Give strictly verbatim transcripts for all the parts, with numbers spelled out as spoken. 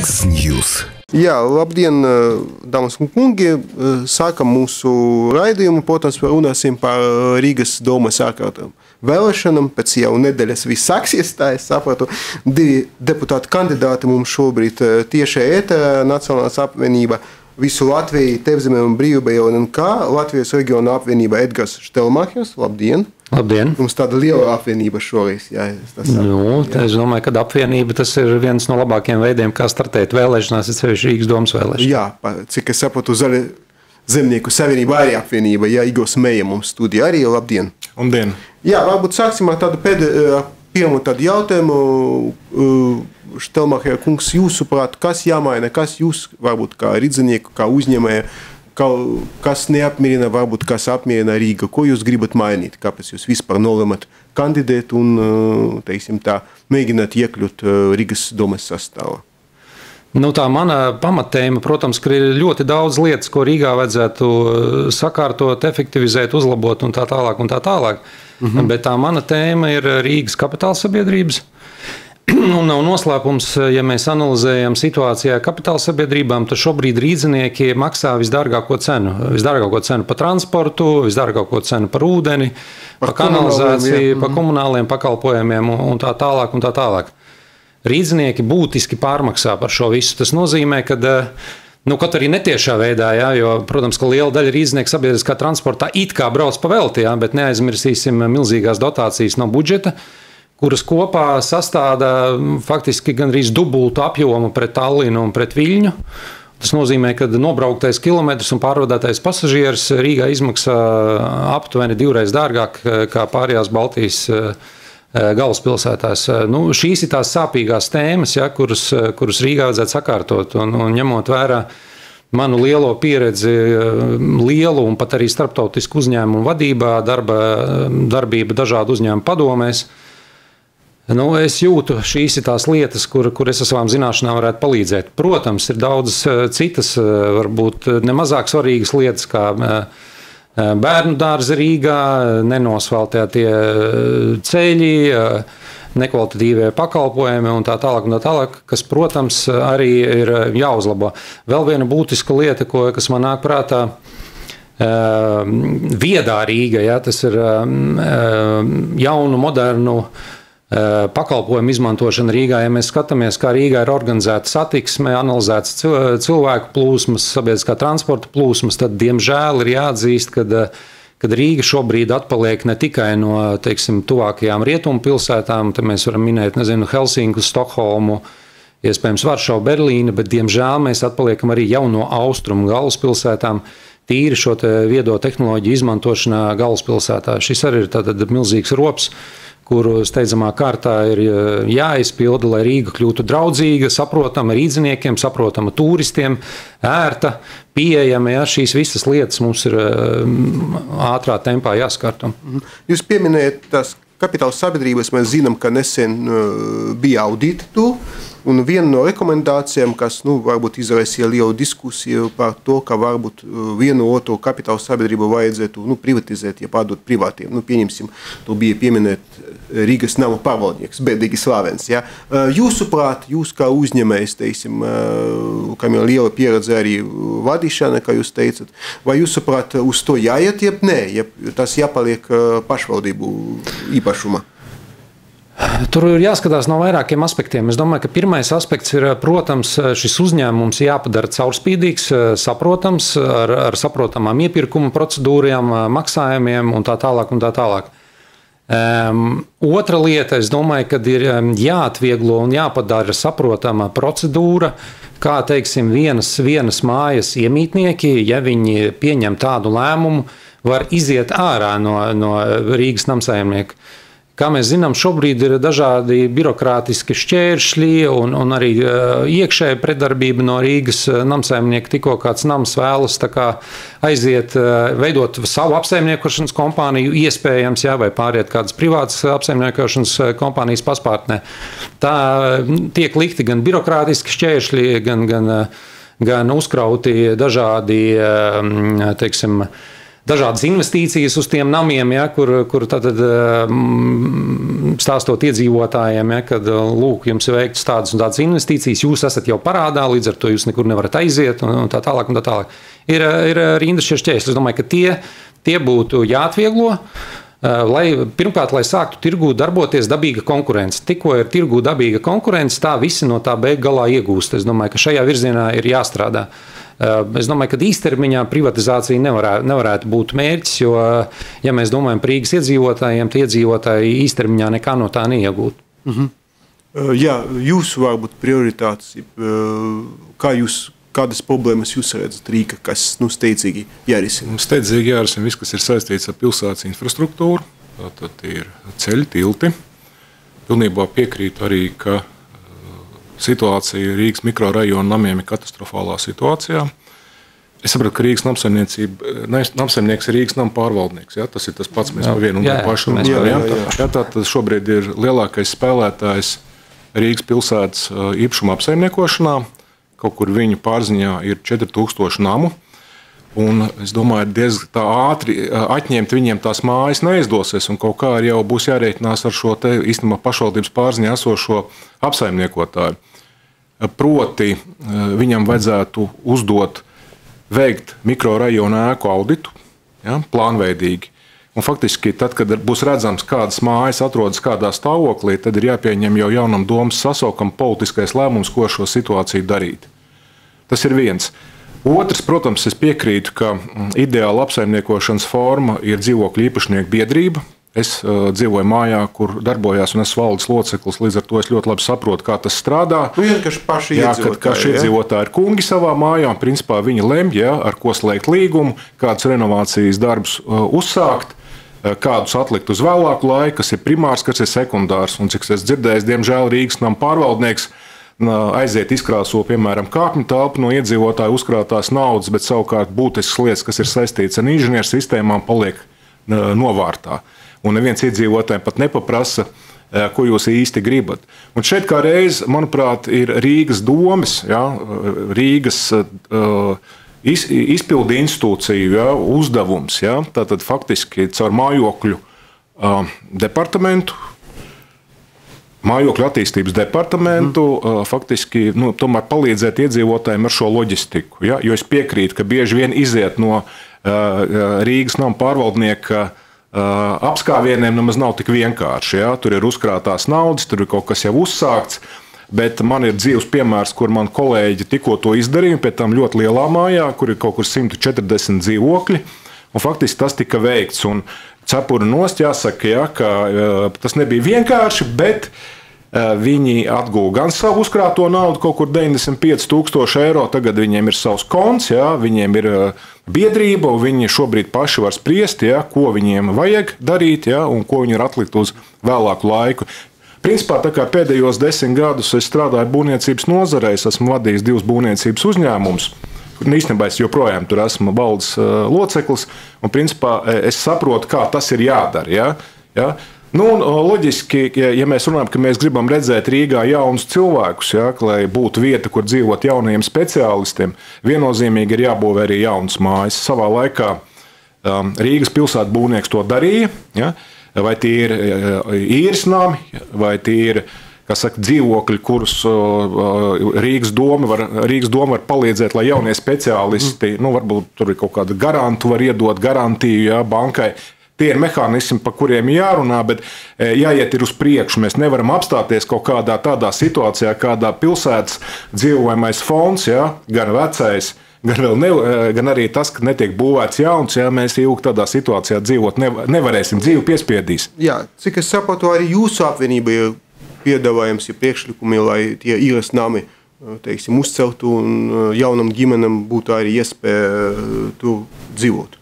X-News. Jā, labdien, dāmas un kungi! Sākam mūsu raidījumu. Protams, runāsim par Rīgas domas ārkārtām vēlēšanām. Pēc jau nedēļas viss sāksies, tā es sapratu. Divi deputāti kandidāti mums šobrīd tieši ēterā Nacionālās apvienība Visu Latviju, Tevzeme un Brīvība un N K, Latvijas reģiona apvienība Edgars Štelmachers. Labdien! Labdien! Mums tāda liela apvienība šoreiz. Jā, tas nu, jā. Es domāju, ka apvienība tas ir viens no labākajiem veidiem, kā startēt vēlēšanās, ir sevišķi Rīgas domas vēlēšanas. Jā, cik es saprotu, Zaļa zemnieku savienība arī apvienība. Jā, Igors Meija mums studijā arī. Labdien! Labdien! Jā, varbūt sāksim ar tādu pēdējo pirmo tādu jautājumu. Štelmacher kungs, jūsuprāt, kas jāmaina, kas jūs, varbūt kā rīdzinieku, kā uzņēmēju, kas neapmierina, varbūt kas apmierina Rīga, ko jūs gribat mainīt, kāpēc jūs vispār nolēmat kandidēt un, teiksim tā, mēģināt iekļūt Rīgas domas sastāvā? Nu, tā mana pamatēma, protams, ka ir ļoti daudz lietas, ko Rīgā vajadzētu sakārtot, efektivizēt, uzlabot un tā tālāk un tā tālāk. Mhm. Bet tā mana tēma ir Rīgas kapitāla sabiedrības. Un nav noslēpums, ja mēs analizējam situācijā kapitāla sabiedrībām, tad šobrīd rīdzinieki maksā visdārgāko cenu. Visdārgāko cenu par transportu, visdārgāko cenu par ūdeni, par, par kanalizāciju, par komunāliem pakalpojumiem un tā tālāk un tā tālāk. Rīdzinieki būtiski pārmaksā par šo visu. Tas nozīmē, ka, nu, kaut arī netiešā veidā, jā, jo, protams, ka liela daļa rīdzinieku sabiedriskā transportā it kā brauc pa velti, jā, bet neaizmirsīsim milzīgās dotācijas no budžeta, kuras kopā sastāda faktiski gandrīz dubultu apjomu pret Tallinu un pret Viļņu. Tas nozīmē, ka nobrauktais kilometrs un pārvadātais pasažieris Rīgā izmaksā aptuveni divreiz dārgāk kā pārējās Baltijas galvaspilsētās. Nu, šīs ir tās sāpīgās tēmas, ja, kuras, kuras Rīgā vajadzētu sakārtot. Un, un ņemot vērā manu lielo pieredzi, lielu un pat arī starptautisku uzņēmumu vadībā, darba, darbība dažādu uzņēmumu padomēs, nu, es jūtu, šīs ir tās lietas, kur, kur es ar savām zināšanām varētu palīdzēt. Protams, ir daudzas citas, varbūt nemazāk svarīgas lietas, kā bērnu dārzi Rīgā, nenosvaltētie ceļi, nekvalitatīvie pakalpojumi un tā tālāk un tā tālāk, kas, protams, arī ir jāuzlabo. Vēl viena būtiska lieta, ko, kas man nāk prātā, viedā Rīga, ja, tas ir jaunu, modernu pakalpojumu izmantošana Rīgā. Ja mēs skatāmies, kā Rīgā ir organizēta satiksme, analizētas cilvēku plūsmas, sabiedriskā transporta plūsmas, tad, diemžēl, ir jāatzīst, kad, kad Rīga šobrīd atpaliek ne tikai no, teiksim, tuvākajām rietumu pilsētām, te mēs varam minēt, nezinu, Helsinku, Stokholmu, iespējams Varšavu, Berlīnu, bet, diemžēl, mēs atpaliekam arī jau no austrumu galvaspilsētām, tīri šo te viedo tehnoloģiju izmantošanā galvaspilsētā. Šis arī ir tātad milzīgs rops, kuru steidzamā kārtā ir jāizpilda, lai Rīga kļūtu draudzīga, saprotama rīdziniekiem, saprotama turistiem, ērta, pieejama. Ja, šīs visas lietas mums ir ātrā tempā jāskārto. Jūs pieminējat tās kapitāla sabiedrības, mēs zinām, ka nesen bija audīti tu, un viena no rekomendācijām, kas, nu, varbūt izraisīja lielu diskusiju par to, ka varbūt vienu otru kapitāla sabiedrību vajadzētu, nu, privatizēt, ja pārdot privātiem. Nu, pieņemsim, to bija pieminēt Rīgas nama pārvaldnieks, bēdīgi slavens. Ja? Jūsuprāt, jūs kā uzņēmējs, teiksim, kam ir liela pieredze arī vadīšana, kā jūs teicat, vai jūsuprāt, uz to jāiet, jeb nē, ja tas jāpaliek pašvaldību īpašuma? Tur ir jāskatās no vairākiem aspektiem. Es domāju, ka pirmais aspekts ir, protams, šis uzņēmums jāpadara caurspīdīgs, saprotams, ar, ar saprotamām iepirkuma procedūrām, maksājumiem un tā tālāk un tā tālāk. Um, otra lieta, es domāju, ka ir jāatvieglo un jāpadara saprotama procedūra, kā, teiksim, vienas, vienas mājas iemītnieki, ja viņi pieņem tādu lēmumu, var iziet ārā no, no Rīgas namsaimnieku. Kā mēs zinām, šobrīd ir dažādi birokrātiski šķēršļi un, un arī iekšēja pretdarbība no Rīgas namsaimnieku. Tikko kāds nams vēlas tā kā aiziet, veidot savu apsaimniekošanas kompāniju, iespējams, jā, vai pāriet kādas privātas apsaimniekošanas kompānijas paspārtnē. Tā tiek likti gan birokrātiski šķēršļi, gan, gan, gan uzkrauti dažādi, teiksim, dažādas investīcijas uz tiem namiem, ja, kur, kur tātad, stāstot iedzīvotājiem, ja, kad lūk, jums ir veiktas tādas un tādas investīcijas, jūs esat jau parādā, līdz ar to jūs nekur nevarat aiziet un tā tālāk un tā tālāk. Ir, ir rindas šie šķērsļi. Es domāju, ka tie, tie būtu jāatvieglo. Lai, pirmkārt, lai sāktu tirgū darboties dabīga konkurence. Tikko ir tirgū dabīga konkurence, tā visi no tā beig galā iegūst. Es domāju, ka šajā virzienā ir jāstrādā. Es domāju, ka īstermiņā privatizācija nevarētu, nevarētu būt mērķis, jo, ja mēs domājam par Rīgas iedzīvotājiem, tie iedzīvotāji īstermiņā nekā no tā neiegūt. Mhm. Jā, jūsu varbūt prioritātes, kā jūs kādas problēmas jūs redzat Rīgā, kas nu, steidzīgi jārisina? Steidzīgi jārisina viss, kas ir saistīts ar pilsētas infrastruktūru. Tad ir ceļi, tilti. Pilnībā piekrītu arī, ka situācija Rīgas mikrorajona namiem ir katastrofālā situācijā. Es saprotu, ka Rīgas namsaimnieks ir Rīgas nama pārvaldnieks. Ja? Tas ir tas pats, mēs pa vienu un to pašu runājam. Ja? Tātad šobrīd ir lielākais spēlētājs Rīgas pilsētas īpašuma apsaimniekošanā. Kaut kur viņu pārziņā ir četri tūkstoši namu. Un es domāju, ka diezgan tā ātri atņemt viņiem tās mājas neizdosies. Un kaut kā jau būs jārēķinās ar šo te īstenībā pašvaldības pārziņā esošo apsaimniekotāju. Proti, viņam vajadzētu uzdot veikt mikrorajona ēku auditu, ja, plānveidīgi. Un faktiski, tad, kad būs redzams, kādas mājas atrodas kādā stāvoklī, tad ir jāpieņem jau jaunam domas sasaukam politiskais lēmums, ko šo situāciju darīt. Tas ir viens. Otrs, protams, es piekrītu, ka ideāla apsaimniekošanas forma ir dzīvokļu īpašnieku biedrība. Es uh, dzīvoju mājā, kur darbojās un esmu valdes loceklis, līdz ar to es ļoti labi saprotu, kā tas strādā. Nu, vienkārši paši jā, iedzīvotāji. Ka šie iedzīvotāji ir kungi savā mājā, un principā viņi lemj, ja, ar ko slēgt līgumu, kādas renovācijas darbus uh, uzsākt, uh, kādus atlikt uz vēlāku laiku, kas ir primārs, kas ir sekundārs. Un cik es dzirdēju, diemžēl Rīgas nama pārvaldnieks aiziet izkrāso, piemēram, kāpņu telpu no iedzīvotāju uzkrātās naudas, bet savukārt būtiskas lietas, kas ir saistītas ar inženieru sistēmām, paliek novārtā. Un neviens iedzīvotājiem pat nepaprasa, ko jūs īsti gribat. Un šeit kā reiz, manuprāt, ir Rīgas domes, ja, Rīgas uh, iz, izpildu institūciju, ja, uzdevums, ja, tātad faktiski caur mājokļu uh, departamentu, Mājokļu attīstības departamentu mm. faktiski nu, tomēr palīdzēt iedzīvotājiem ar šo loģistiku. Ja? Jo es piekrītu, ka bieži vien iziet no uh, Rīgas nama pārvaldnieka uh, apskāvieniem nemaz nav tik vienkārši. Ja? Tur ir uzkrātās naudas, tur ir kaut kas jau uzsākts, bet man ir dzīves piemērs, kur man kolēģi tikko to izdarīja, pēc tam ļoti lielā mājā, kur ir kaut kur simt četrdesmit dzīvokļi, un faktiski tas tika veikts. Un cepuri nost jāsaka, ja, ka uh, tas nebija vienkārši, bet uh, viņi atguva gan savu uzkrāto naudu, kaut kur deviņdesmit pieci tūkstoši eiro, tagad viņiem ir savs konts, ja, viņiem ir uh, biedrība, un viņi šobrīd paši var spriest, ja, ko viņiem vajag darīt, ja, un ko viņi ir atlikt uz vēlāku laiku. Principā, tā kā pēdējos desmit gadus es strādāju būvniecības nozarē, es esmu vadījis divus būvniecības uzņēmumus. Īstenībā es joprojām tur esmu valdes uh, loceklis, un principā es saprotu, kā tas ir jādara. Ja? Ja? Nu, un, loģiski, ja, ja mēs runājam, ka mēs gribam redzēt Rīgā jaunus cilvēkus, ja, lai būtu vieta, kur dzīvot jaunajiem speciālistiem, viennozīmīgi ir jābūvē arī jaunas mājas. Savā laikā um, Rīgas pilsētbūvnieks to darīja, ja? Vai tie ir uh, īres nami, vai tie ir kā saka, dzīvokļi, kurus uh, Rīgas doma var, Rīgas doma var palīdzēt, lai jaunie speciālisti, mm. nu, varbūt tur ir kaut kāda garantu, var iedot garantiju, ja, bankai. Tie ir mehānismi, par kuriem jārunā, bet jāiet ir uz priekšu. Mēs nevaram apstāties kaut kādā tādā situācijā, kādā pilsētas dzīvojamais fonds, ja, gan vecais, gan, vēl ne, gan arī tas, ka netiek būvēts jauns, ja mēs ilgi tādā situācijā dzīvot nevarēsim, dzīvi piespiedīs. Jā, cik es saprotu, arī jūsu apvienība ir piedāvājums, ir priekšlikumi, lai tie īres nami, teiksim, uzceltu un jaunam ģimenam būtu arī iespēja tur dzīvot.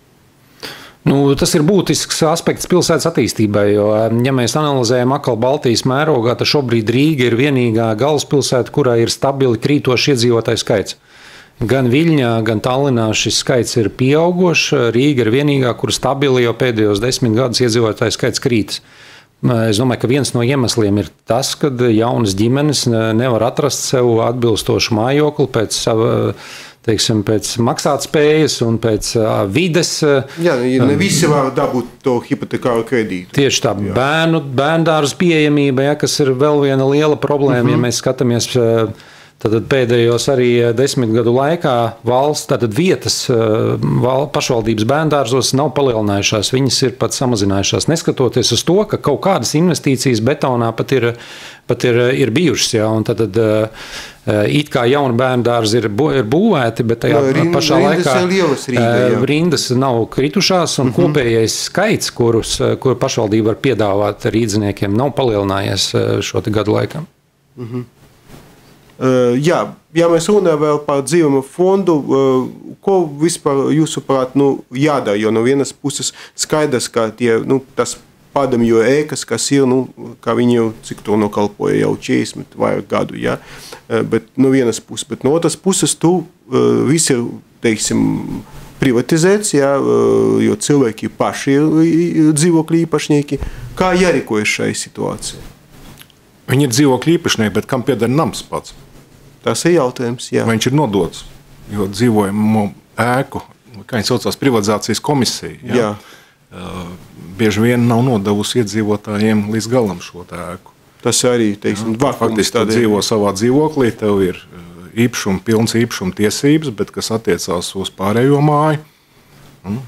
Nu, tas ir būtisks aspekts pilsētas attīstībai, jo, ja mēs analizējam atkal Baltijas mērogā, tad šobrīd Rīga ir vienīgā galvaspilsēta, kurā ir stabili krītošs iedzīvotāju skaits. Gan Viļņā, gan Tallinā šis skaits ir pieaugošs. Rīga ir vienīgā, kur stabili jau pēdējos desmit gadus iedzīvotāju skaits krītas. Es domāju, ka viens no iemesliem ir tas, ka jaunas ģimenes nevar atrast sev atbilstošu mājokli pēc sava teiksim, pēc maksātspējas un pēc uh, vides. Jā, ne visi var dabūt to hipotekāru kredītu. Tieši tā, jā. bērnu, bērndārzu pieejamība, ja, kas ir vēl viena liela problēma, mm-hmm. ja mēs skatāmies uh, tad pēdējos arī desmit gadu laikā valsts, tātad vietas val, pašvaldības bērndārzos nav palielinājušās, viņas ir pat samazinājušās, neskatoties uz to, ka kaut kādas investīcijas betonā pat ir, pat ir, ir bijušas, jā, un tad it kā jauni bērndārzi ir, ir būvēti, bet tajā no, rind, pašā laikā Rīga, rindas nav kritušās, un uh-huh. kopējais skaits, kurus, kur pašvaldība var piedāvāt rīdziniekiem, nav palielinājies šo te gadu laikā. Uh-huh. Uh, jā, ja mēs runājam vēl par dzīvumu fondu, uh, ko vispār jūsuprāt nu, jādara, jo no vienas puses skaidrs, ka tie, nu, tas padomju ēkas, kas ir, nu, kā viņi jau cik to nokalpoja jau četrdesmit vairāk gadu, ja? uh, bet no vienas puses, bet no otras puses tu uh, visi ir, teiksim, privatizēts, ja? uh, jo cilvēki paši ir dzīvokļu īpašnieki. Kā jārīkojas šai situācijai? Viņi ir dzīvokļu īpašnieki, bet kam pieder nams pats? Tas ir jautājums, jā. Vai viņš ir nodots, jo dzīvojumu ēku, kā viņi saucās, privatizācijas komisija, jā? Jā. Uh, bieži vien nav nodevusi iedzīvotājiem līdz galam šo ēku. Tas arī, teiksim, vakums. Faktiski tu dzīvo savā dzīvoklī, tev ir īpašuma, pilns īpašuma tiesības, bet kas attiecās uz pārējo māju. Mm.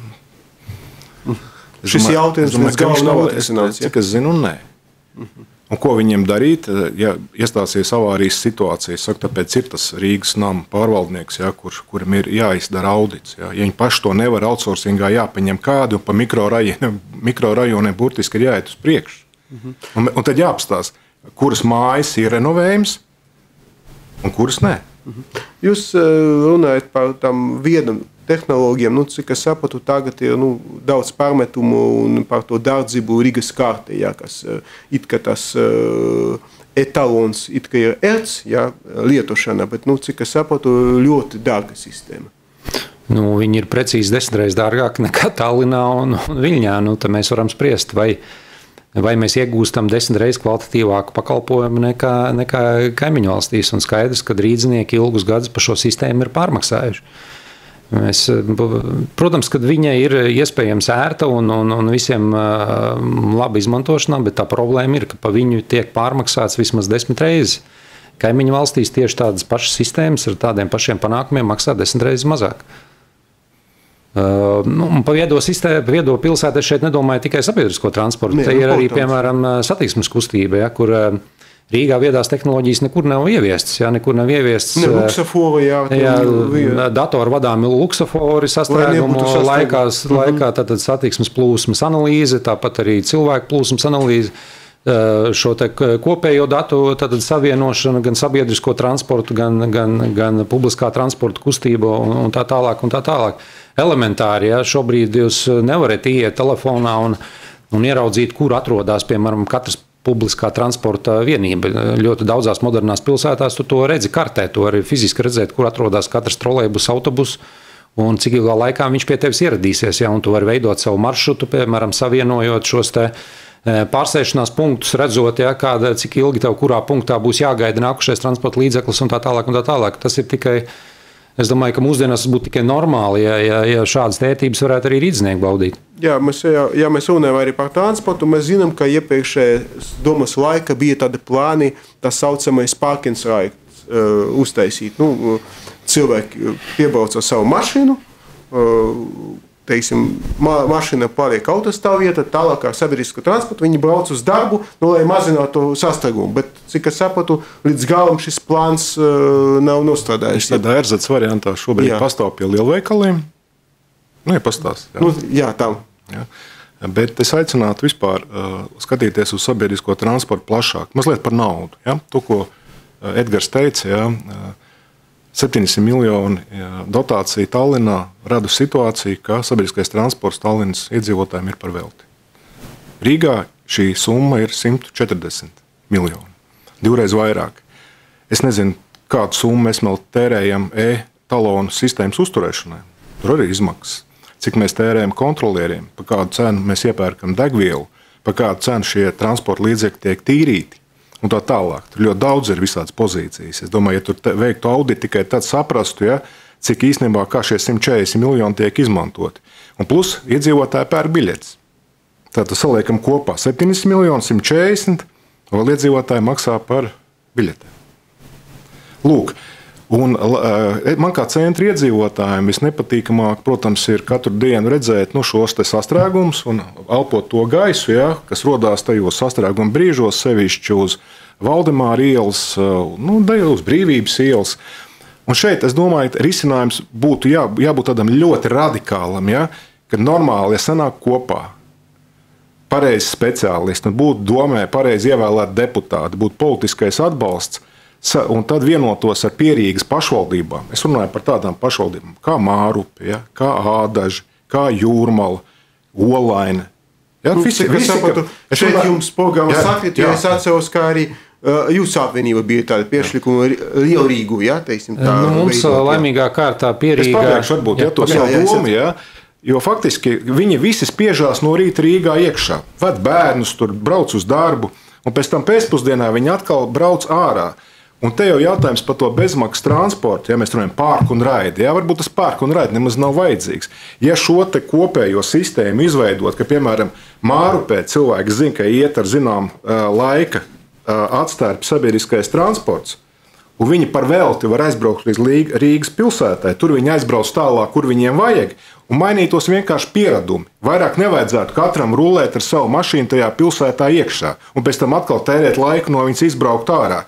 Šis jautājums līdz galam nav atrisināts, cik es zinu, nē. Mm-hmm. Un ko viņiem darīt, ja iestāsies avārijas situācija? Es saku, tāpēc ir tas Rīgas nama pārvaldnieks, ja, kur, kuram ir jāizdara audits. Ja. Ja viņi paši to nevar outsourcingā jāpaņem kādu, un pa mikrorajoniem mikro burtiski ir jāiet uz priekšu. Mm-hmm. Un, un tad jāapstās, kuras mājas ir renovējums un kuras nē. Mm-hmm. Jūs runājat par tam viedam tehnoloģiem, nu, cik es sapratu, tagad ir nu, daudz pārmetumu un par to dārdzību Rīgas kārtē, ja, kas it kā tas uh, etalons, it kā ir erts, ja, lietošana, bet, nu, cik es sapratu, ļoti dārga sistēma. Nu, viņi ir precīzi desmit reizes dārgāki nekā Tallinā un, un Viļņā. Nu, tad mēs varam spriest, vai, vai mēs iegūstam desmit reizes kvalitatīvāku pakalpojumu nekā, nekā kaimiņu valstīs. Un skaidrs, ka rīdzinieki ilgus gadus par šo sistēmu ir pārmaksājuši. Mēs, protams, ka viņai ir iespējams ērta un, un, un visiem uh, laba izmantošanā, bet tā problēma ir, ka pa viņu tiek pārmaksāts vismaz desmit reizes. Kaimiņu valstīs tieši tādas pašas sistēmas ar tādiem pašiem panākumiem maksā desmit reizes mazāk. Uh, nu, pa viedo, sistēmu, viedo pilsētu es šeit nedomāju tikai sabiedrisko transportu. Te ir arī, piemēram, satiksmes kustība, ja, kur uh, Rīgā viedās tehnoloģijas nekur nav ieviestas. Jā, nekur nav ieviestas. Ne, luksafori, jā. jā datori vadāmi luksafori sastrēgumu laikās, mm-hmm. laikā, tad satiksmes plūsmas analīze, tāpat arī cilvēku plūsmas analīze, šo te kopējo datu tad savienošana, gan sabiedrisko transportu, gan, gan, gan publiskā transporta kustība un, un tā tālāk un tā tālāk. Elementāri, jā, šobrīd jūs nevarat iet telefonā un, un ieraudzīt, kur atrodas, piemēram, katrs publiskā transporta vienība. Ļoti daudzās modernās pilsētās tu to redzi kartē, to arī fiziski redzēt, kur atrodas katrs trolejbus, autobus un cik ilgā laikā viņš pie tevis ieradīsies. Ja, un tu vari veidot savu maršrutu, piemēram, savienojot šos te pārsēšanās punktus, redzot, ja, kāda, cik ilgi tev kurā punktā būs jāgaida nākušais transporta līdzeklis un tā tālāk un tā tālāk. Tas ir tikai, es domāju, ka mūsdienās tas būtu tikai normāli, ja, ja, ja šādas tētības varētu arī rīdznieki baudīt. Jā, mēs, ja, ja mēs runājam arī par transportu, mēs zinām, ka iepriekšējā domas laika bija tādi plāni, tā saucamais parkings raids uh, uztaisīt. Nu, cilvēki piebrauc ar savu mašīnu, uh, teiksim, ma mašīna paliek autostāvvietā, tālāk ar sabiedrisko transportu, viņi brauc uz darbu, nu, lai mazinātu sastrēgumu. Bet, cik es sapratu, līdz galam šis plāns uh, nav nostrādājis. Tādā erzats variantā šobrīd jā. Pastāv pie lielveikaliem. Nu, ja pastāst. Jā, nu, jā tam. Jā. Bet es aicinātu vispār uh, skatīties uz sabiedrisko transportu plašāk. Mazliet par naudu. Ja? To, ko uh, Edgars teica, ja? uh, septiņsimt miljoni ja, dotācija Tallinā rada situāciju, ka sabiedriskais transports Tallinas iedzīvotājiem ir par velti. Rīgā šī summa ir simt četrdesmit miljoni. Divreiz vairāk. Es nezinu, kādu summu mēs vēl tērējam e-talonu sistēmas uzturēšanai. Tur arī izmaksas. Cik mēs tērējam kontrolieriem, pa kādu cenu mēs iepērkam degvielu, pa kādu cenu šie transporta līdzekļi tiek tīrīti un tā tālāk. Tur ļoti daudz ir visādas pozīcijas. Es domāju, ja tur veiktu auditi, tikai tad saprastu, ja, cik īstenībā kā šie simt četrdesmit miljoni tiek izmantoti. Un plus iedzīvotāji pērk biļetes. Tātad saliekam kopā septiņdesmit miljoni, simt četrdesmit, vēl iedzīvotāji maksā par biļetēm. Lūk, un man kā centra iedzīvotājiem visnepatīkamāk, protams, ir katru dienu redzēt nu, šos te sastrēgumus un elpot to gaisu, ja, kas rodās tajos sastrēguma brīžos, sevišķi uz Valdemāra ielas, nu, uz Brīvības ielas. Un šeit, es domāju, risinājums būtu jā, jābūt tādam ļoti radikālam, ja, kad normāli, ja sanāk kopā pareizi speciālisti, būtu domē pareizi ievēlēt deputāti, būtu politiskais atbalsts, un tad vienotos ar Pierīgas pašvaldībām. Es runāju par tādām pašvaldībām kā Mārupe, ja, kā Ādaži, kā Jūrmala, Olaine. Ja, nu, visi, visi, saprotu, ka, šeit runā, jums programma sakrit, jo jā. Es atceros, kā arī uh, jūsu apvienība bija tāda priekšlikuma Lielrīgu, ja, teiksim tā. Nu, mums veidot, laimīgā kārtā Pierīgā. Es pabeigšu varbūt, ja, to jā, savu jā, domu, ja, jo faktiski viņi visi spiežās no rīta Rīgā iekšā, ved bērnus, tur brauc uz darbu, un pēc tam pēcpusdienā viņi atkal brauc ārā. Un te jau jautājums par to bezmaksas transportu, ja mēs runājam parku un raidi. Jā, varbūt tas parku un raidi nemaz nav vajadzīgs. Ja šo te kopējo sistēmu izveidot, ka, piemēram, Mārupē cilvēki zina, ka iet ar zinām laika atstērpi sabiedriskais transports, un viņi par velti var aizbraukt līdz Rīgas pilsētai, tur viņi aizbrauc tālāk, kur viņiem vajag, un mainītos vienkārši pieradumi. Vairāk nevajadzētu katram rulēt ar savu mašīnu tajā pilsētā iekšā, un pēc tam atkal tērēt laiku no viņas izbraukt ārā.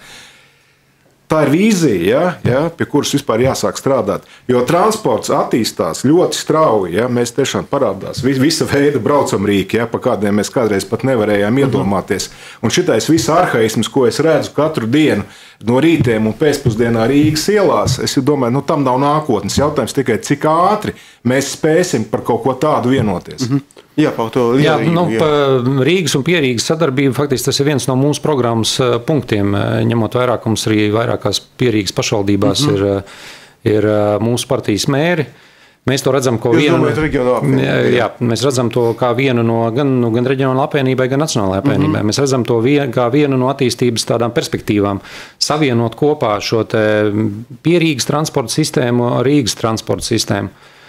Tā ir vīzija, ja, ja, pie kuras vispār jāsāk strādāt. Jo transports attīstās ļoti strauji. Ja, mēs tiešām parādās visa veida braucamrīki, ja, pa kādiem mēs kādreiz pat nevarējām iedomāties. Un šitais viss arhaisms, ko es redzu katru dienu no rītiem un pēcpusdienā Rīgas ielās, es domāju, nu tam nav nākotnes. Jautājums tikai, cik ātri mēs spēsim par kaut ko tādu vienoties. Mm-hmm. Jā, par to jā, nu, jā. Rīgas un Pierīgas sadarbība, faktiski tas ir viens no mūsu programmas punktiem, ņemot vairāk, mums arī vairākās Pierīgas pašvaldībās mm-hmm. ir, ir mūsu partijas mēri. Mēs to redzam, ko Jūs vienu, jā, jā, mēs redzam to kā vienu no gan, nu, gan reģionāla apvienībai, gan nacionālajai apvienībai. Mm-hmm. Mēs redzam to vien, kā vienu no attīstības tādām perspektīvām. Savienot kopā šo te Pierīgas transporta sistēmu ar Rīgas transporta sistēmu.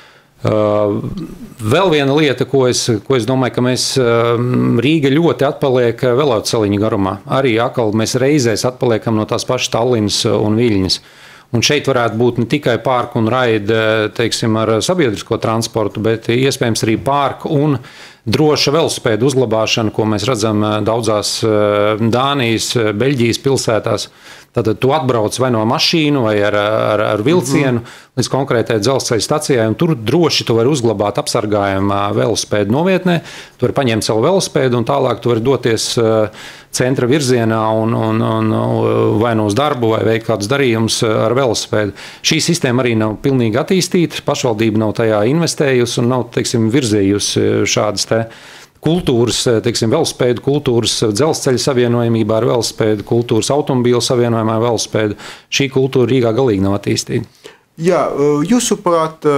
Uh, vēl viena lieta, ko es, ko es domāju, ka mēs uh, Rīga ļoti atpaliek velosipēdu garumā. Arī atkal mēs reizēs atpaliekam no tās pašas Tallinas un Viļņas. Un šeit varētu būt ne tikai parku un raidi, teiksim, ar sabiedrisko transportu, bet iespējams arī parku un droša velosipēdu uzglabāšana, ko mēs redzam daudzās Dānijas, Beļģijas pilsētās. Tātad tu atbrauc vai no mašīnu vai ar, ar, ar vilcienu mm-hmm. līdz konkrētai dzelzceļa stacijai, un tur droši tu vari uzglabāt apsargājumā velosipēdu novietnē. Tu vari paņemt savu velosipēdu un tālāk tu vari doties centra virzienā un, un, un vai no uz darbu vai veikt kādus darījumus ar velosipēdu. Šī sistēma arī nav pilnīgi attīstīta, pašvaldība nav tajā investējusi un nav, teiksim, virzējusi šādas te kultūras, teiksim, velosipēdu kultūras, dzelzceļa savienojumībā ar velosipēdu, kultūras automobīlu savienojumā ar velosipēdu. Šī kultūra Rīgā galīgi nav attīstīta. Jā, jūsuprāt,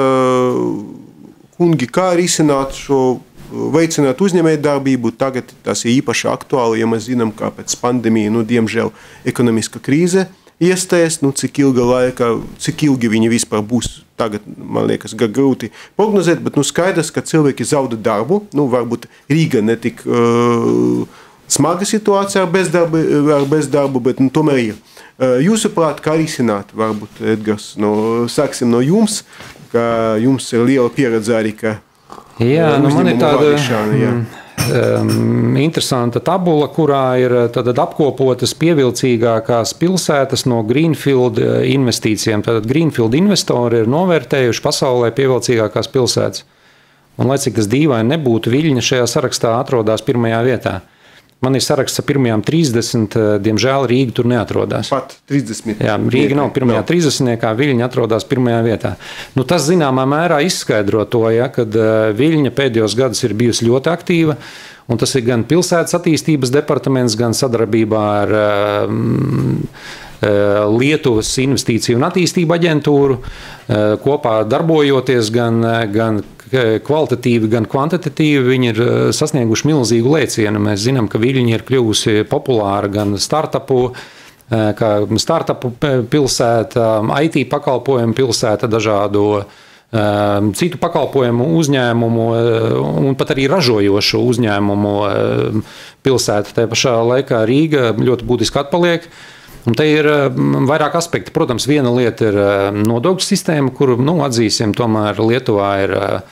kungi, kā risināt šo, veicināt uzņēmēju darbību? Tagad tas ir īpaši aktuāli, ja mēs zinām, kā pēc pandēmija, nu, diemžēl, ekonomiska krīze iestājas, nu, cik ilga laika, cik ilgi viņi vispār būs. Tagad, man liekas, grūti prognozēt, bet nu, skaidrs, ka cilvēki zauda darbu. Nu, varbūt Rīga netik uh, smaga situācija ar bezdarbu, ar bezdarbu bet nu, tomēr ir. Uh, jūsuprāt, kā risināt? Varbūt, Edgars, no, sāksim no jums, ka jums ir liela pieredze arī, ka jā, nu, man ir tāda jā. Um, interesanta tabula, kurā ir tad apkopotas pievilcīgākās pilsētas no Greenfield investīcijiem. Tātad Greenfield investori ir novērtējuši pasaulē pievilcīgākās pilsētas. Un, lai cik tas dīvaini nebūtu, Viļņa šajā sarakstā atrodas pirmajā vietā. Man ir saraksts ar pirmajām trīsdesmit, diemžēl Rīga tur neatrodās. Pat trīsdesmit. Jā, Rīga nav pirmajā trīsdesmitniekā, Viļņa atrodas pirmajā vietā. Nu, tas zināmā mērā izskaidro to, ja, kad Viļņa pēdējos gadus ir bijusi ļoti aktīva, un tas ir gan pilsētas attīstības departaments, gan sadarbībā ar um, Lietuvas investīciju un attīstību aģentūru, kopā darbojoties gan, gan kvalitatīvi, gan kvantitatīvi, viņi ir sasnieguši milzīgu lēcienu. Mēs zinām, ka Viļņa ir kļuvusi populāra gan startupu kā startupu pilsēta, I T pakalpojumu pilsēta, dažādu citu pakalpojumu uzņēmumu un pat arī ražojošu uzņēmumu pilsēta. Tajā pašā laikā Rīga ļoti būtiski atpaliek. Un te ir vairāk aspekti. Protams, viena lieta ir nodokļu sistēma, kuru, nu, atzīsim, tomēr Lietuvā ir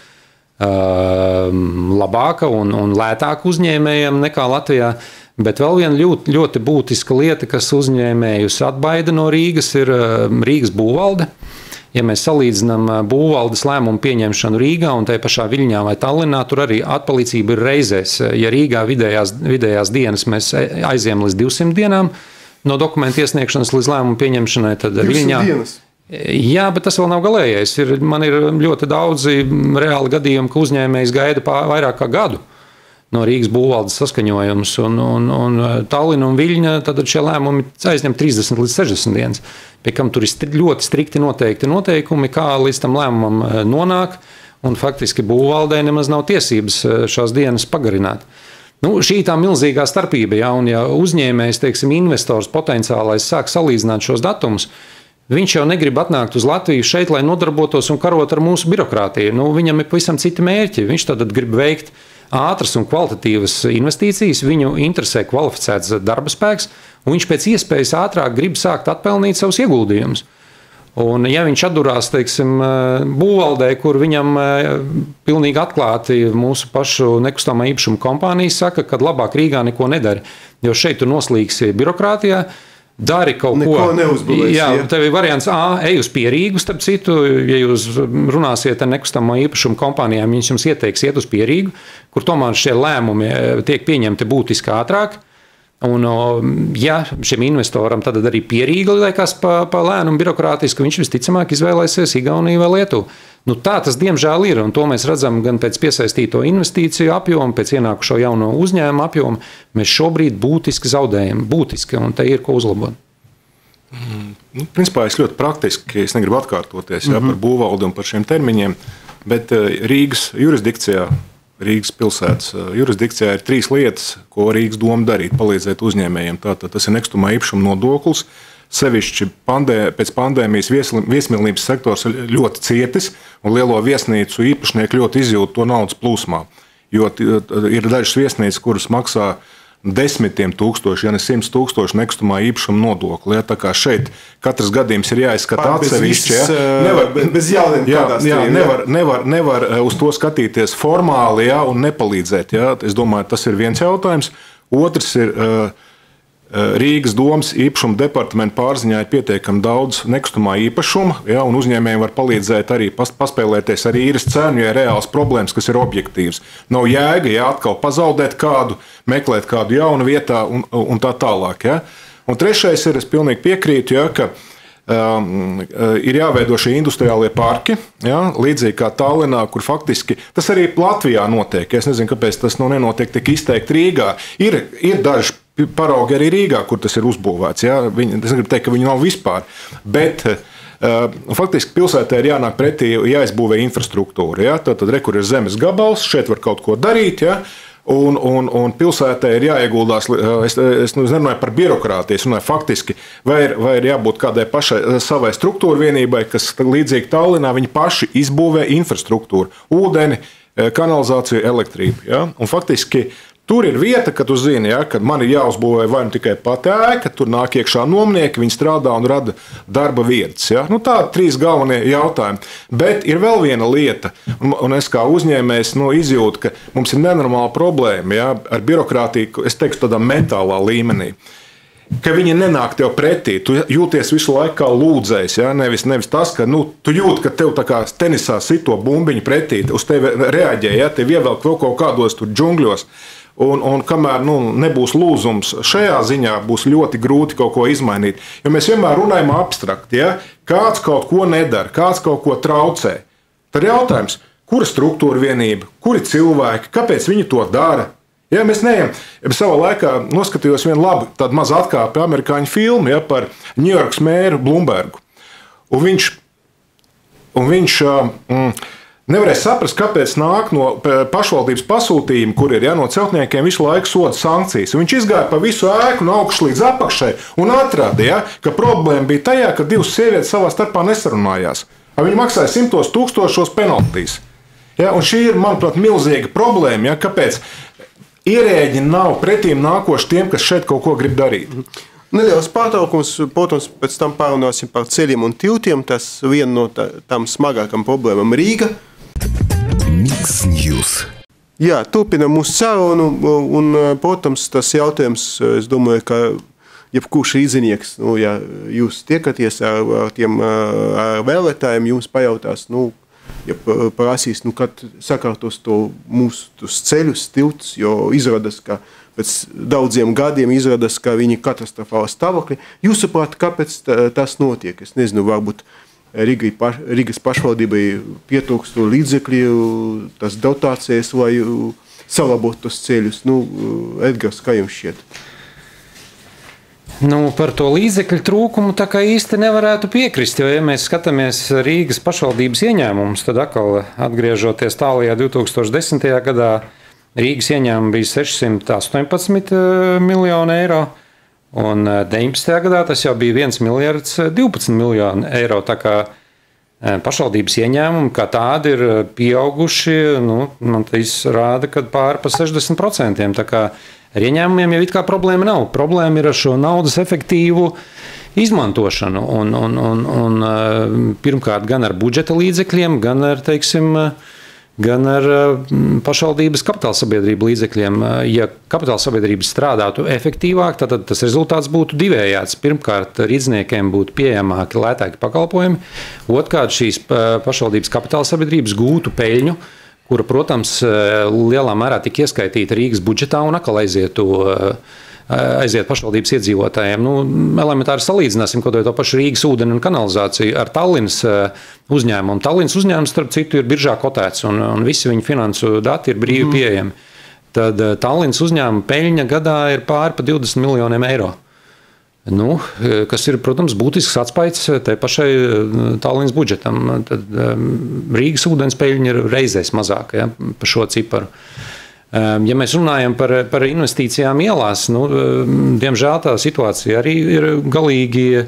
labāka un, un lētāka uzņēmējiem nekā Latvijā. Bet vēl viena ļoti, ļoti būtiska lieta, kas uzņēmējus atbaida no Rīgas, ir Rīgas būvvalde. Ja mēs salīdzinām būvvaldes lēmumu pieņemšanu Rīgā un tajā pašā Viļņā vai Tallinā, tur arī atpalīdzība ir reizēs. Ja Rīgā vidējās, vidējās dienas mēs aizējam līdz divsimt dienām no dokumentu iesniegšanas līdz lēmumu pieņemšanai, tad Viļņā... dienas? Jā, bet tas vēl nav galējais. Ir, man ir ļoti daudzi reāli gadījumi, ka uzņēmējs gaida pār, vairāk kā gadu no Rīgas būvvaldes saskaņojums, un, un, un Tallina un Viļņa, tad šie lēmumi aizņem trīsdesmit līdz sešdesmit dienas, pie kam tur ir ļoti strikti noteikti noteikumi, kā līdz tam lēmumam nonāk, un faktiski būvvaldei nemaz nav tiesības šās dienas pagarināt. Nu, šī tā milzīgā starpība, ja, un ja uzņēmējs, teiksim, investors potenciālais sāk salīdzināt šos datumus, viņš jau negrib atnākt uz Latviju šeit, lai nodarbotos un karot ar mūsu birokrātiju. Nu, viņam ir pavisam citi mērķi. Viņš tad grib veikt ātras un kvalitatīvas investīcijas, viņu interesē kvalificēts darba spēks, un viņš pēc iespējas ātrāk grib sākt atpelnīt savus ieguldījumus. Un ja viņš atdurās, teiksim, būvvaldē, kur viņam pilnīgi atklāti mūsu pašu nekustamā īpašuma kompānijas saka, ka labāk Rīgā neko nedari, jo šeit tu noslīgsi birokrātijā, dari kaut neko ko. Neuzbūvēs, jā, ja? Tev ir variants A, ej uz Pierīgu, starp citu, ja jūs runāsiet ar nekustamā īpašuma kompānijām, viņas jums ieteiks iet uz Pierīgu, kur tomēr šie lēmumi tiek pieņemti būtiski ātrāk. Un, ja šim investoram tad arī Pierīga liekas pa, pa lēnu un birokrātiski, viņš visticamāk izvēlēsies Igauniju vai Lietuvu. Nu, tā tas diemžēl ir, un to mēs redzam gan pēc piesaistīto investīciju apjoma, pēc ienākušo jauno uzņēmumu apjoma. Mēs šobrīd būtiski zaudējam, būtiski, un te ir ko uzlabot. Mm, nu, principā es ļoti praktiski, es negribu atkārtoties mm-hmm. jā, par būvvaldi un par šiem termiņiem, bet Rīgas jurisdikcijā, Rīgas pilsētas jurisdikcijā ir trīs lietas, ko Rīgas doma darīt, palīdzēt uzņēmējiem. Tātad tas ir nekustamā īpašuma nodoklis, sevišķi pandē, pēc pandēmijas viesmīlības sektors ļoti cietis, un lielo viesnīcu īpašnieki ļoti izjūt to naudas plūsmā. Jo ir dažas viesnīcas, kuras maksā desmitiem tūkstoši, ja ne simts tūkstoši nekustamā īpašuma nodokli. Ja, tā kā šeit katrs gadījums ir jāizskata atsevišķi. Ja. Nevar, bez jauniem jā, jā, nevar, nevar, nevar uz to skatīties formāli ja, un nepalīdzēt. Ja. Es domāju, tas ir viens jautājums. Otrs ir uh, Rīgas domas īpašuma departamenta pārziņā ir pietiekami daudz nekustamā īpašuma, ja, un uzņēmējiem var palīdzēt arī pas, paspēlēties ar īres cenu, ja ir reāls problēmas, kas ir objektīvs. Nav jēga, ja atkal pazaudēt kādu, meklēt kādu jaunu vietā un, un tā tālāk. Ja. Un trešais ir, es pilnīgi piekrītu, ja, ka um, ir jāveido šie industriālie parki, ja, līdzīgi kā Tallinā, kur faktiski, tas arī Latvijā notiek. Es nezinu, kāpēc tas nu nenotiek tik izteikti Rīgā. Ir, ir daži paraugi arī Rīgā, kur tas ir uzbūvēts. Ja? Viņi, es negribu teikt, ka viņi nav vispār. Bet uh, faktiski pilsētā ir jānāk pretī, jāizbūvē infrastruktūra. Ja? Tad, tad re, kur ir zemes gabals, šeit var kaut ko darīt. Ja? Un, un, un pilsētā ir jāieguldās, es, es nerunāju par birokrātiju, es runāju faktiski, vai ir, vai ir jābūt kādai pašai savai struktūra vienībai, kas līdzīgi Tallinā viņi paši izbūvē infrastruktūru, ūdeni, kanalizāciju, elektrību. Ja? Un faktiski tur ir vieta, ka tu zini, ja, ka man ir jāuzbūvē vai nu tikai pati ēka, tur nāk iekšā nomnieki, viņi strādā un rada darba vietas. Ja. Nu, tādi trīs galvenie jautājumi. Bet ir vēl viena lieta, un, un es kā uzņēmējs nu, izjūtu, ka mums ir nenormāla problēma ja, ar birokrātiju, es teiktu, tādā mentālā līmenī. Ka viņi nenāk tev pretī, tu jūties visu laiku kā lūdzējs, ja? nevis, nevis tas, ka nu, tu jūti, ka tev tā kā tenisā sito bumbiņu pretī, uz tevi reaģē, ja? Tev ievelk vēl kaut kādos tur džungļos. Un, un kamēr nu, nebūs lūzums šajā ziņā, būs ļoti grūti kaut ko izmainīt. Jo mēs vienmēr runājam abstrakti, ja? Kāds kaut ko nedara, kāds kaut ko traucē. Tad jautājums, kura struktūra vienība, kuri cilvēki, kāpēc viņi to dara? Ja, mēs neejam, ja savā laikā noskatījos vienu labu tādu mazu atkāpi amerikāņu filmu ja, par Ņujorkas mēru Blumbergu. Un viņš, un viņš mm, Nevarēs saprast, kāpēc nāk no pašvaldības pasūtījuma, kur ir ja, no celtniekiem visu laiku soda sankcijas. Viņš izgāja pa visu ēku no augšas līdz apakšai un atrada, ja, ka problēma bija tajā, ka divas sievietes savā starpā nesarunājās. Viņi maksāja simtos tūkstošos penaltīs. Ja, un šī ir, manuprāt, milzīga problēma, ja, kāpēc ierēģi nav pretīm nākoši tiem, kas šeit kaut ko grib darīt. Neliels pārtraukums, protams, pēc tam pārunāsim par ceļiem un tiltiem. Tas viena no tā, tām smagākām problēmām Rīga. Mix News. Jā, turpinam mūsu sarunu, un, protams, tas jautājums, es domāju, ka jebkurš rīznieks, nu, ja jūs tiekaties ar, ar tiem ar vēlētājiem, jums pajautās, nu, ja prasīs, nu, kad sakārtos to mūsu ceļus, tiltus, jo izrādās, ka pēc daudziem gadiem izrādās, ka viņi katastrofāli stāvokļi. Jūsuprāt, kāpēc tas notiek? Es nezinu, varbūt Rīgas pašvaldībai pietrūkstu līdzekļu, tas dotācijas, lai salabot tos ceļus. Nu, Edgars, kā jums šķiet? Nu, par to līdzekļu trūkumu tā kā īsti nevarētu piekrist, jo, ja mēs skatāmies Rīgas pašvaldības ieņēmumus, tad atkal atgriežoties tālajā divi tūkstoši desmitajā gadā, Rīgas ieņēmumi bija sešsimt astoņpadsmit miljoni eiro, un deviņpadsmitajā gadā tas jau bija viens miljards divpadsmit miljoni eiro. Tā kā pašvaldības ieņēmumi kā tādi ir pieauguši, nu, man tas rāda, ka pāri pa sešdesmit procentiem. Tā kā ar ieņēmumiem jau it kā problēma nav. Problēma ir ar šo naudas efektīvu izmantošanu. Un, un, un, un, pirmkārt, gan ar budžeta līdzekļiem, gan ar, teiksim, gan ar pašvaldības kapitāla sabiedrību līdzekļiem. Ja kapitāla sabiedrības strādātu efektīvāk, tad tas rezultāts būtu divējāds. Pirmkārt, rīzniekiem būtu pieejamāki, lētāki pakalpojumi. Otrkārt, šīs pašvaldības kapitāla sabiedrības gūtu peļņu, kura, protams, lielā mērā tika ieskaitīta Rīgas budžetā un atkal aizietu aiziet pašvaldības iedzīvotājiem. Nu, elementāri salīdzināsim kaut to pašu Rīgas ūdeni un kanalizāciju ar Tallinas uzņēmumu. Tallinas uzņēmums, starp citu, ir biržā kotēts, un, un visi viņu finansu dati ir brīvi pieejami. Tad Tallinas uzņēmuma peļņa gadā ir pāri pa divdesmit miljoniem eiro. Nu, kas ir, protams, būtisks atspaids tai pašai Tallinas budžetam. Tad Rīgas ūdens peļņa ir reizēs mazāka, ja, pa šo ciparu. Ja mēs runājam par, par investīcijām ielās, nu, diemžēl tā situācija arī ir galīgi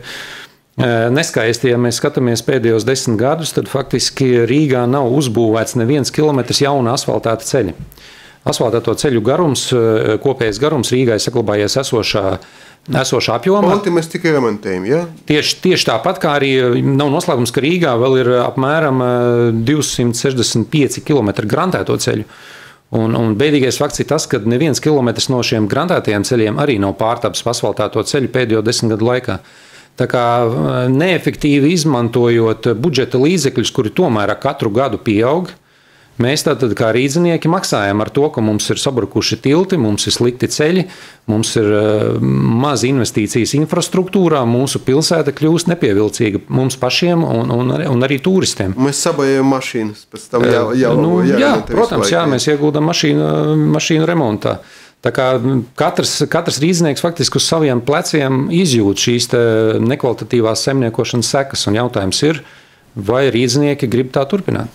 neskaisti. Ja mēs skatāmies pēdējos desmit gadus, tad faktiski Rīgā nav uzbūvēts neviens kilometrs jauna asfaltēta ceļa. Asfaltēto ceļu garums, kopējais garums Rīgai saglabājies esošā, esošā apjomā. Palti mēs tikai remontējam, ja? Tieši, tieši tāpat, kā arī nav noslēpums, ka Rīgā vēl ir apmēram divsimt sešdesmit pieci kilometri grantēto ceļu. Un, un bēdīgais fakts ir tas, ka neviens kilometrs no šiem grantētajiem ceļiem arī nav pārtaps asfaltēto ceļu pēdējo desmit gadu laikā. Tā kā neefektīvi izmantojot budžeta līdzekļus, kuri tomēr katru gadu pieaug, mēs tātad kā rīdzinieki maksājam ar to, ka mums ir sabrukuši tilti, mums ir slikti ceļi, mums ir maz investīcijas infrastruktūrā, mūsu pilsēta kļūst nepievilcīga mums pašiem un, un, un arī turistiem. Mēs sabojājam mašīnas, pēc tam jau, jau, nu, jau jā, protams, jā, mēs ieguldam mašīnu, mašīnu remontā. Tā kā katrs, katrs rīdznieks faktiski uz saviem pleciem izjūt šīs te nekvalitatīvās saimniekošanas sekas, un jautājums ir, vai rīdznieki grib tā turpināt?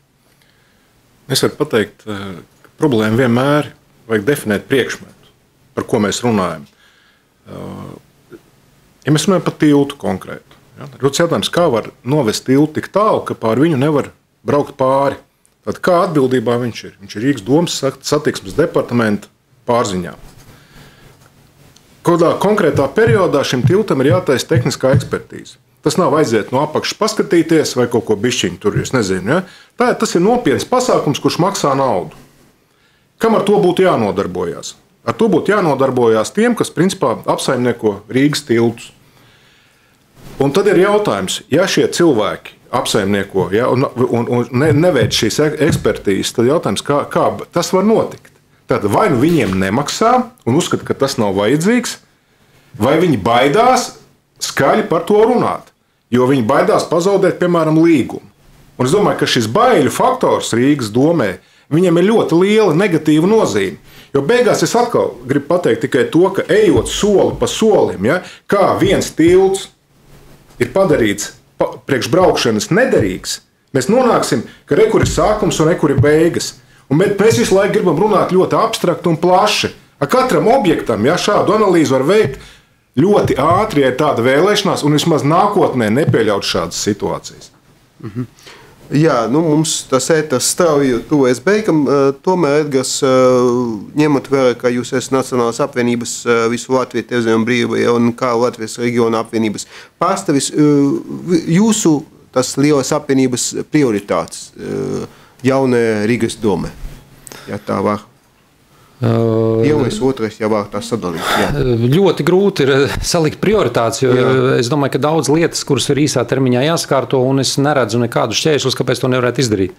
Es varu pateikt, ka problēma vienmēr vajag definēt priekšmetu, par ko mēs runājam. Ja mēs runājam par tiltu konkrētu, ja, rodas jautājums, kā var novest tiltu tik tālu, ka pār viņu nevar braukt pāri. Tad kā atbildībā viņš ir? Viņš ir Rīgas domas satiksmes departamenta pārziņā. Kādā konkrētā periodā šim tiltam ir jātaisa tehniskā ekspertīze. Tas nav aiziet no apakšas paskatīties vai kaut ko bišķiņu tur, es nezinu. Ja? Tā, tas ir nopietns pasākums, kurš maksā naudu. Kam ar to būtu jānodarbojās? Ar to būtu jānodarbojās tiem, kas principā apsaimnieko Rīgas tiltus. Un tad ir jautājums, ja šie cilvēki apsaimnieko, ja, un, un, un ne, neveic šīs ekspertīzes, tad jautājums, kā, kā tas var notikt? Tad vai nu viņiem nemaksā un uzskata, ka tas nav vajadzīgs, vai viņi baidās skaļi par to runāt. Jo viņi baidās pazaudēt, piemēram, līgumu. Un es domāju, ka šis baiļu faktors Rīgas domē, viņam ir ļoti liela negatīva nozīme. Jo beigās es atkal gribu pateikt tikai to, ka ejot soli pa solim, ja, kā viens tilts ir padarīts pa, priekš braukšanas nederīgs, Mēs nonāksim, ka rekur ir sākums un rekur ir beigas. Un mēs visu laiku gribam runāt ļoti abstrakt un plaši. Ar katram objektam, ja šādu analīzi var veikt ļoti ātri, ja ir tāda vēlēšanās, un vismaz nākotnē nepieļaut šādas situācijas. Mhm. Jā, nu mums tas ēters strauji tuvojas beigam. Tomēr, Edgars, ņemot vērā, ka jūs esat Nacionālās apvienības visu Latviju televizījumu brīvībai un kā Latvijas reģiona apvienības pārstāvis, jūsu tas lielas apvienības prioritātes jaunajā Rīgas domē, ja tā var. Pirmais, otrais, ja var tā sadalīt. Jā. Ļoti grūti ir salikt prioritātes, jo jā. Es domāju, ka daudz lietas, kuras ir īsā termiņā jāskārto, un es neredzu nekādu šķēršļus, kāpēc to nevarētu izdarīt.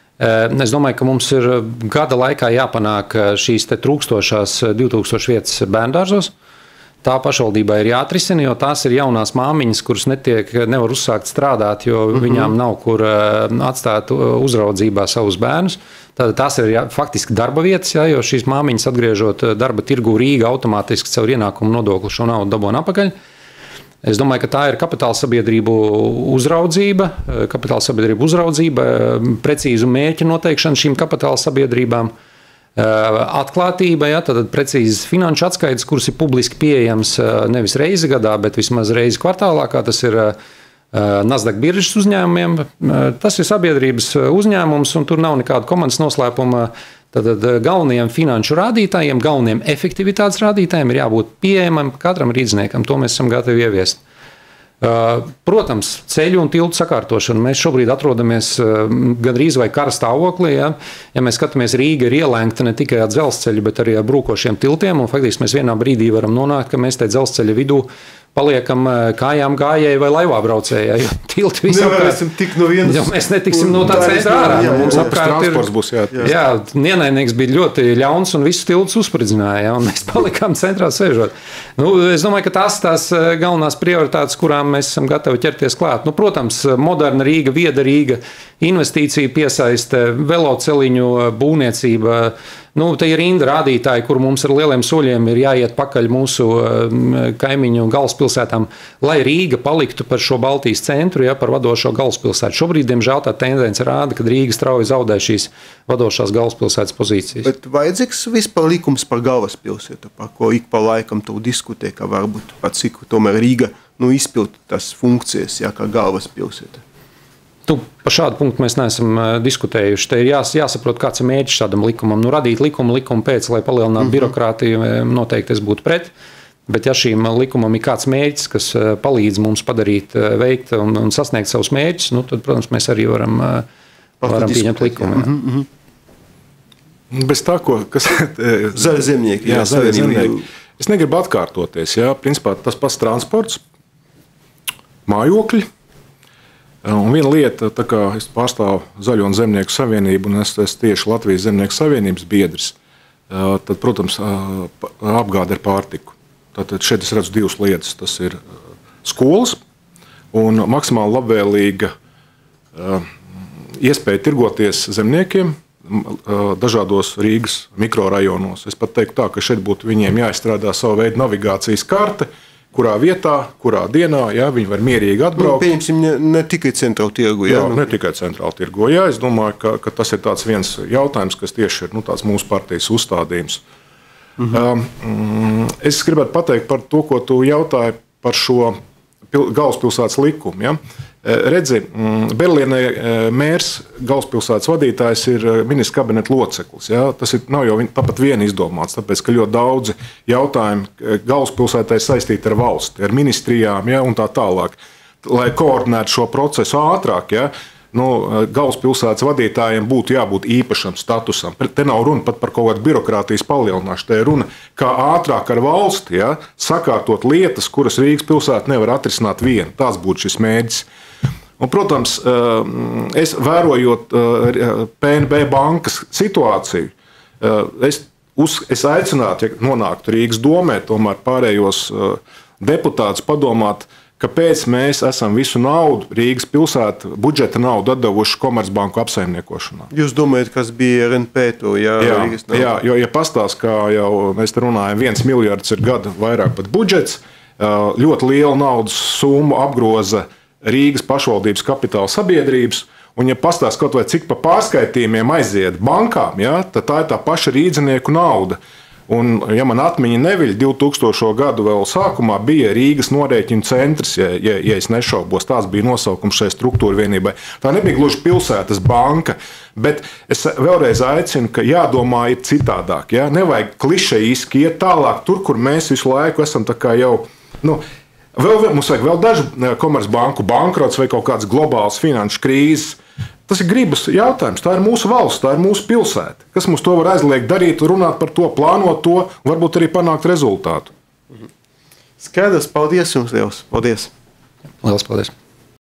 Es domāju, ka mums ir gada laikā jāpanāk šīs te trūkstošās divi tūkstoši vietas bērndārzos. Tā pašvaldībā ir jāatrisina, jo tās ir jaunās māmiņas, kuras netiek, nevar uzsākt strādāt, jo mm-hmm. viņām nav kur atstāt uzraudzībā savus bērnus. Tātad tās ir jā, faktiski darba vietas, jā, jo šīs māmiņas atgriežot darba tirgu Rīga automātiski caur ienākumu nodokli šo naudu dabūna apakaļ. Es domāju, ka tā ir kapitāla sabiedrību uzraudzība, kapitāla sabiedrību uzraudzība, precīzu mērķu noteikšana šīm kapitāla sabiedrībām. Atklātība, ja, tad precīzes finanšu atskaites, kuras ir publiski pieejams nevis reizi gadā, bet vismaz reizi kvartālā, kā tas ir Nasdaq biržas uzņēmumiem. Tas ir sabiedrības uzņēmums, un tur nav nekāda komandas noslēpuma. Tad galvenajiem finanšu rādītājiem, galvenajiem efektivitātes rādītājiem ir jābūt pieejamam katram rīzniekam. To mēs esam gatavi ieviest. Protams, ceļu un tiltu sakārtošanu. Mēs šobrīd atrodamies gandrīz vai kara stāvoklī. Ja, ja mēs skatāmies, Rīga ir ielenkta ne tikai ar dzelzceļu, bet arī ar brūkošiem tiltiem. Un faktiski mēs vienā brīdī varam nonākt, ka mēs te dzelzceļa vidū paliekam kājām gājēji vai laivā braucēji. Jo tilti visam tik no vienas. Jo mēs netiksim no tā centra ārā. Jā, mums apkārt ir. Būs, jā. Jā, ienaidnieks bija ļoti ļauns un visus tiltus uzspridzināja. Un mēs palikām centrā sēžot. Nu, es domāju, ka tās tās galvenās prioritātes, kurām mēs esam gatavi ķerties klāt. Nu, protams, moderna Rīga, vieda Rīga, investīcija piesaiste, veloceliņu būvniecība. Nu, te ir rinda rādītāji, kur mums ar lieliem soļiem ir jāiet pakaļ mūsu kaimiņu galvaspilsētām, lai Rīga paliktu par šo Baltijas centru, ja, par vadošo galvaspilsētu. Šobrīd, diemžēl, tā tendence rāda, ka Rīga strauji zaudē šīs vadošās galvaspilsētas pozīcijas. Bet vajadzīgs vispār likums par galvaspilsētu, par ko ik pa laikam tu diskutē, ka varbūt pat cik tomēr Rīga nu, izpild tas funkcijas, ja, kā galvaspilsēta. Tu, par šādu punktu mēs neesam diskutējuši. Te ir jās, jāsaprot, kāds ir mērķis šādam likumam. Nu, radīt likumu, likumu pēc, lai palielinātu mm-hmm. birokrātiju, noteikti es būtu pret. Bet ja šīm likumam ir kāds mērķis, kas palīdz mums padarīt, veikt un, un sasniegt savus mērķus, nu, tad, protams, mēs arī varam, varam pieņemt likumu. Jā. Mm-hmm. Bez tā, ko... Kas, zaļa zemnieki. Jā, zaļa zemnieki. Es negribu atkārtoties. Jā. Principā tas pats transports, mājokļi. Un viena lieta, tā kā es pārstāvu Zaļo un Zemnieku savienību, un es esmu tieši Latvijas Zemnieku savienības biedrs, tad, protams, apgāde ar pārtiku. Tātad šeit es redzu divas lietas. Tas ir skolas un maksimāli labvēlīga iespēja tirgoties zemniekiem dažādos Rīgas mikrorajonos. Es pat teiktu tā, ka šeit būtu viņiem jāizstrādā savu veidu navigācijas karte, kurā vietā, kurā dienā, jā, viņi var mierīgi atbraukt. Nu, pieņemsim, ne, ne tikai centrāli tirgu. Jā, jā, ne tikai centrāli tirgu. Jā, es domāju, ka, ka tas ir tāds viens jautājums, kas tieši ir nu, tāds mūsu partijas uzstādījums. Mhm. Um, es gribētu pateikt par to, ko tu jautāji par šo pil, galvaspilsētas likumu. Ja? Redzi, Berlīnē mērs, galvaspilsētas vadītājs ir ministra kabineta loceklis. Ja? Tas ir, nav jau tāpat vien izdomāts, tāpēc, ka ļoti daudzi jautājumi galvaspilsētai saistīti ar valsti, ar ministrijām, ja? Un tā tālāk. Lai koordinētu šo procesu ātrāk, ja? Nu, galvaspilsētas vadītājiem būtu jābūt īpašam statusam. Te nav runa pat par kaut kādu birokrātijas palielināšanu. Te ir runa, kā ātrāk ar valsti, ja? Sakārtot lietas, kuras Rīgas pilsēta nevar atrisināt viena. Tās būtu šis mērķis. Un, protams, es vērojot P N B bankas situāciju, es, uz, es aicinātu, ja nonāktu Rīgas domē, tomēr pārējos deputātus padomāt, kāpēc mēs esam visu naudu, Rīgas pilsētu budžeta naudu atdevuši Komercbanku apsaimniekošanā. Jūs domājat, kas bija R N P to? Jā, jā, jā, jo, ja pastāst, kā jau mēs te runājam, viens miljards ir gada vairāk pat budžets, ļoti liela naudas summa apgroza Rīgas pašvaldības kapitāla sabiedrības, Un, ja pastāst kaut vai cik pa pārskaitījumiem aiziet bankām, ja, tad tā ir tā paša rīdzinieku nauda. Un, ja man atmiņa neviļ, divtūkstošo gadu vēl sākumā bija Rīgas norēķinu centrs, ja, ja, ja es nešaubos, tās bija nosaukums šai struktūra vienībai. Tā nebija gluži pilsētas banka, bet es vēlreiz aicinu, ka jādomā ir citādāk. Ja? Nevajag klišejiski iet tālāk tur, kur mēs visu laiku esam tā kā jau, nu, vēl, mums vajag vēl dažu komercbanku bankrots vai kaut kāds globāls finanšu krīzes. Tas ir gribas jautājums. Tā ir mūsu valsts, tā ir mūsu pilsēta. Kas mums to var aizliegt darīt, runāt par to, plānot to, varbūt arī panākt rezultātu. Skaidrs, paldies jums liels. Paldies. Liels paldies.